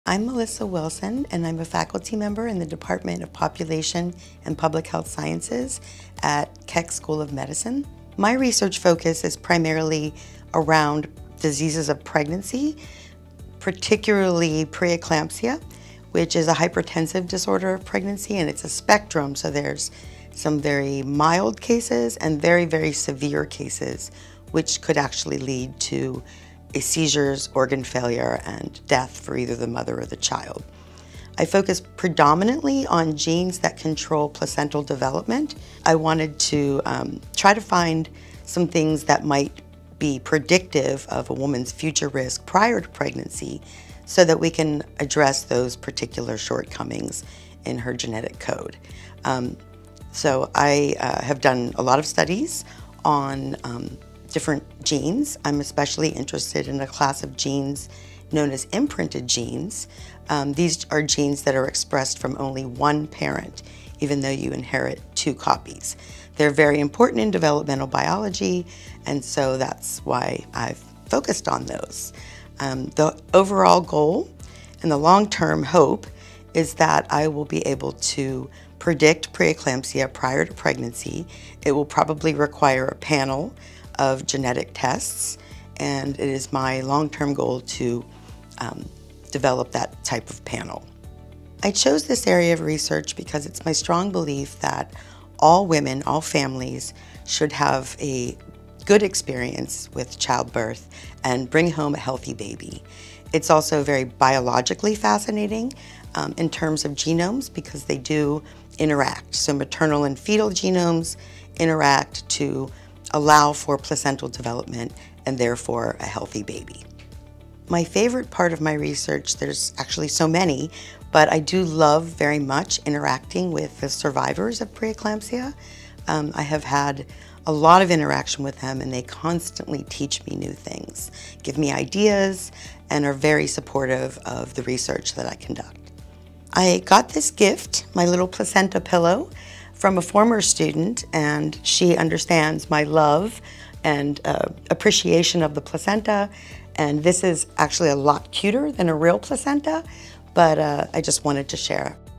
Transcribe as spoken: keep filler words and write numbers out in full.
I'm Melissa Wilson, and I'm a faculty member in the Department of Population and Public Health Sciences at Keck School of Medicine. My research focus is primarily around diseases of pregnancy, particularly preeclampsia, which is a hypertensive disorder of pregnancy, and it's a spectrum, so there's some very mild cases and very, very severe cases, which could actually lead to seizures, organ failure, and death for either the mother or the child. I focus predominantly on genes that control placental development. I wanted to um, try to find some things that might be predictive of a woman's future risk prior to pregnancy so that we can address those particular shortcomings in her genetic code. Um, so I uh, have done a lot of studies on um, different genes. I'm especially interested in a class of genes known as imprinted genes. Um, these are genes that are expressed from only one parent, even though you inherit two copies. They're very important in developmental biology, and so that's why I've focused on those. Um, the overall goal and the long-term hope is that I will be able to predict preeclampsia prior to pregnancy. It will probably require a panel of genetic tests, and it is my long-term goal to um, develop that type of panel. I chose this area of research because it's my strong belief that all women, all families, should have a good experience with childbirth and bring home a healthy baby. It's also very biologically fascinating um, in terms of genomes because they do interact. So maternal and fetal genomes interact to allow for placental development and therefore a healthy baby. My favorite part of my research, there's actually so many, but I do love very much interacting with the survivors of preeclampsia. Um, I have had a lot of interaction with them, and they constantly teach me new things, give me ideas, and are very supportive of the research that I conduct. I got this gift, my little placenta pillow, from a former student, and she understands my love and uh, appreciation of the placenta, and this is actually a lot cuter than a real placenta, but uh, I just wanted to share it.